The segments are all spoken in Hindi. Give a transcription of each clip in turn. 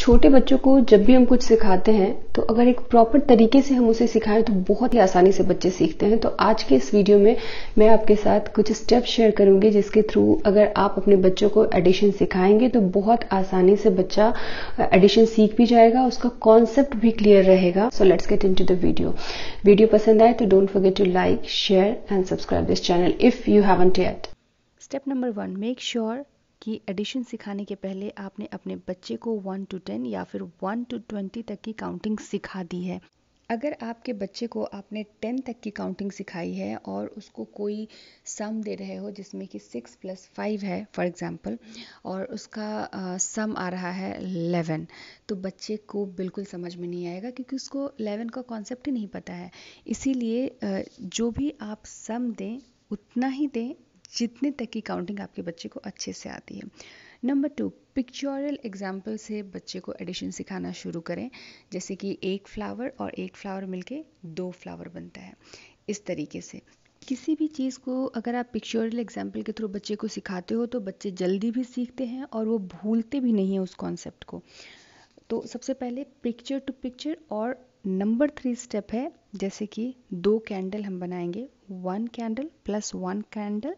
छोटे बच्चों को जब भी हम कुछ सिखाते हैं तो अगर एक प्रॉपर तरीके से हम उसे सिखाएं तो बहुत ही आसानी से बच्चे सीखते हैं। तो आज के इस वीडियो में मैं आपके साथ कुछ स्टेप शेयर करूंगी जिसके थ्रू अगर आप अपने बच्चों को एडिशन सिखाएंगे तो बहुत आसानी से बच्चा एडिशन सीख भी जाएगा, उसका कॉन्सेप्ट भी क्लियर रहेगा। So let's get into the video पसंद आए तो don't forget to like, share and subscribe this channel if you haven't yet. Step number 1, make sure कि एडिशन सिखाने के पहले आपने अपने बच्चे को 1 to 10 या फिर 1 to 20 तक की काउंटिंग सिखा दी है। अगर आपके बच्चे को आपने 10 तक की काउंटिंग सिखाई है और उसको कोई सम दे रहे हो जिसमें कि 6 + 5 है फॉर एग्जांपल, और उसका सम आ रहा है 11, तो बच्चे को बिल्कुल समझ में नहीं आएगा क्योंकि उसको 11 का कॉन्सेप्ट ही नहीं पता है। इसीलिए जो भी आप सम दें उतना ही दें जितने तक की काउंटिंग आपके बच्चे को अच्छे से आती है। नंबर 2, पिक्चोरल एग्जाम्पल से बच्चे को एडिशन सिखाना शुरू करें। जैसे कि एक फ्लावर और एक फ्लावर मिलके 2 फ्लावर बनता है। इस तरीके से किसी भी चीज़ को अगर आप पिक्चोरल एग्जाम्पल के थ्रू बच्चे को सिखाते हो तो बच्चे जल्दी भी सीखते हैं और वो भूलते भी नहीं हैं उस कॉन्सेप्ट को। तो सबसे पहले पिक्चर टू पिक्चर। और नंबर 3 स्टेप है, जैसे कि 2 कैंडल हम बनाएंगे, 1 कैंडल + 1 कैंडल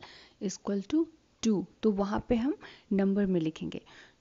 = 2, तो वहाँ पे हम नंबर में लिखेंगे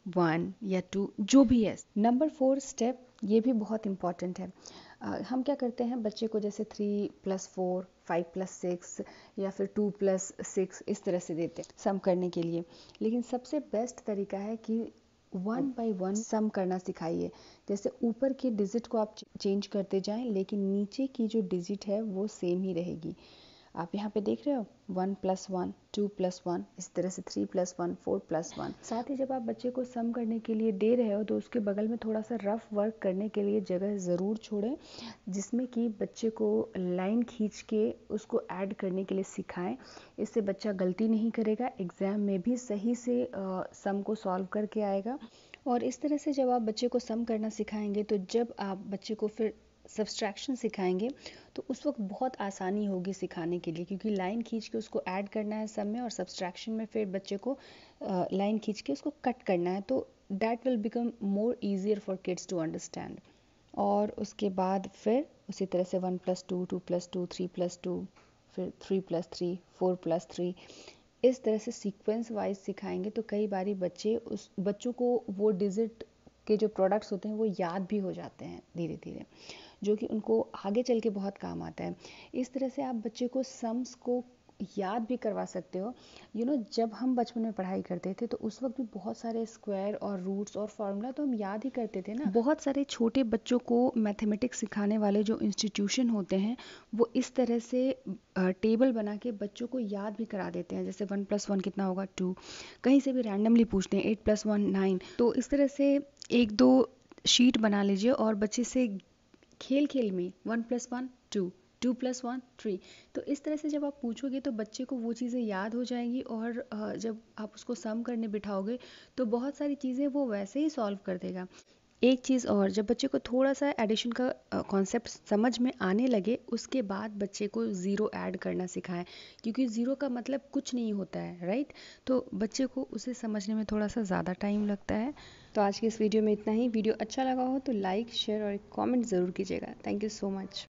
1 या 2 जो भी है। नंबर 4 स्टेप, ये भी बहुत इंपॉर्टेंट है। हम क्या करते हैं, बच्चे को जैसे 3 + 4, 5 + 6 या फिर 2 + 6 इस तरह से देते हैं सम करने के लिए। लेकिन सबसे बेस्ट तरीका है कि 1 by 1 सम करना सिखाइए। जैसे ऊपर के डिजिट को आप चेंज करते जाएं लेकिन नीचे की जो डिजिट है वो सेम ही रहेगी। आप यहाँ पे देख रहे हो 1 + 1, 2 + 1, इस तरह से 3 + 1, 4 + 1। साथ ही जब आप बच्चे को सम करने के लिए दे रहे हो तो उसके बगल में थोड़ा सा रफ वर्क करने के लिए जगह ज़रूर छोड़ें, जिसमें कि बच्चे को लाइन खींच के उसको ऐड करने के लिए सिखाएं। इससे बच्चा गलती नहीं करेगा, एग्ज़ाम में भी सही से सम को सॉल्व करके आएगा। और इस तरह से जब आप बच्चे को सम करना सिखाएंगे तो जब आप बच्चे को फिर सब्सट्रैक्शन सिखाएंगे तो उस वक्त बहुत आसानी होगी सिखाने के लिए, क्योंकि लाइन खींच के उसको ऐड करना है सम में और सब्सट्रैक्शन में फिर बच्चे को लाइन खींच के उसको कट करना है। तो that will become more easier for kids to understand. और उसके बाद फिर उसी तरह से 1 + 2, 2 + 2, 3 + 2, फिर 3 + 3, 4 + 3, इस तरह से सीक्वेंस वाइज सिखाएंगे तो कई बारी बच्चों को वो डिजिट के जो प्रोडक्ट्स होते हैं वो याद भी हो जाते हैं धीरे धीरे, जो कि उनको आगे चल के बहुत काम आता है। इस तरह से आप बच्चे को सम्स को याद भी करवा सकते हो। जब हम बचपन में पढ़ाई करते थे तो उस वक्त भी बहुत सारे स्क्वायर और रूट्स और फार्मूला तो हम याद ही करते थे ना। बहुत सारे छोटे बच्चों को मैथमेटिक्स सिखाने वाले जो इंस्टीट्यूशन होते हैं वो इस तरह से टेबल बना के बच्चों को याद भी करा देते हैं। जैसे 1 + 1 कितना होगा 2, कहीं से भी रैंडमली पूछते हैं 8 + 1 9। तो इस तरह से 1-2 शीट बना लीजिए और बच्चे से खेल खेल में 1 + 1 2, 2 + 1 3, तो इस तरह से जब आप पूछोगे तो बच्चे को वो चीज़ें याद हो जाएंगी। और जब आप उसको सम करने बिठाओगे तो बहुत सारी चीज़ें वो वैसे ही सॉल्व कर देगा। एक चीज़ और, जब बच्चे को थोड़ा सा एडिशन का कॉन्सेप्ट समझ में आने लगे उसके बाद बच्चे को ज़ीरो ऐड करना सिखाएं, क्योंकि ज़ीरो का मतलब कुछ नहीं होता है, राइट। तो बच्चे को उसे समझने में थोड़ा सा ज़्यादा टाइम लगता है। तो आज की इस वीडियो में इतना ही। वीडियो अच्छा लगा हो तो लाइक, शेयर और एक कॉमेंट ज़रूर कीजिएगा। Thank you so much.